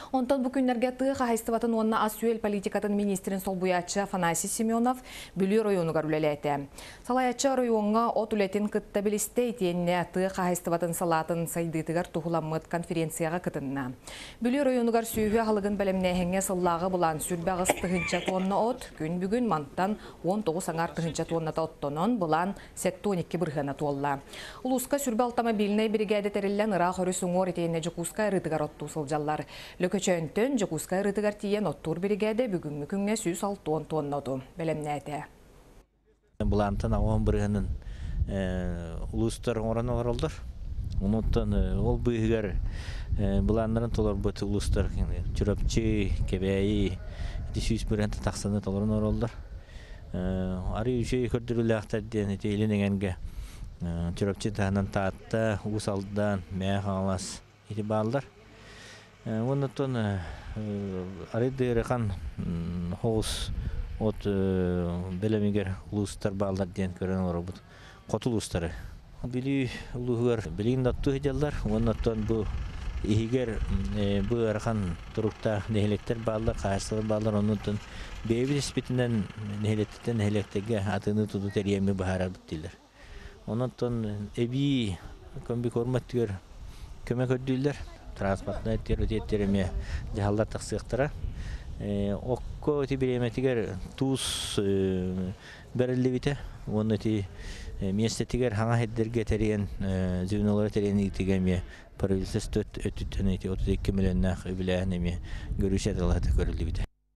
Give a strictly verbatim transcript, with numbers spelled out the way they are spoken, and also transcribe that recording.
Онтон бу күннерге тыга хайстыбатын онна асуэл политикатын министрин солбуячы Афанасий Семенов бүлү районугар үлелете. Салаячы районга от үлетин кытта билисте тиенне тыга хайстыбатын салатын сайдытыгар тухуламмыт конференцияга кытынна. Бүлү районугар сүйүгө халыгын белемнехенге сыллагы булан сүрбагыс тыгынча тонна от күн бүгүн манттан он тогуз аңар тыгынча тонната оттонон булан сексен эки быргана толла. Улуска сүрбе автомобильный бригаде териллен ыра хору суңор этиенне жукуска ырытыгар отту сылжаллар. Lököчөнтөн жукуска ырытыгар тиен оттур бригаде бүгүнгү күнгө жүз алтын тонноту белемнете. Булантын агон бырганын улустар орон оролдор. Онуттан ол быйгар буландарын толор бут улустар чурапчы, кебеи, дисүс бырганты таксаны толорун оролдор. Ары үчөй көрдүрүлөктөр ден тейлинегенге чурапчы танан таатта усалдан мэ халас ити балдар. Онуттан ары дырыхан хоус от белемигер улустар балдар ден көрөн орбут котул улустары. Били улугар билин датту хеделлар. Онуттан бу игер бу архан турукта нехелектер балдар, кайсылар балдар онуттан бебис битинен нехелеттен нехелектеге атыны туду териями бахарар биттилер. Онуттан эби комби корматтыгер көмөк өдүлдер. Транспортный территорияме жаһаллар таксыктыра. Окко тибереметигер туз берилибите. Оны ти местетигер хаңа хеддерге терен зюнолар терен игтигеме правительство өтүттөн эти отуз эки миллионнак биләнеме görüşәдәләр көрүлүбите.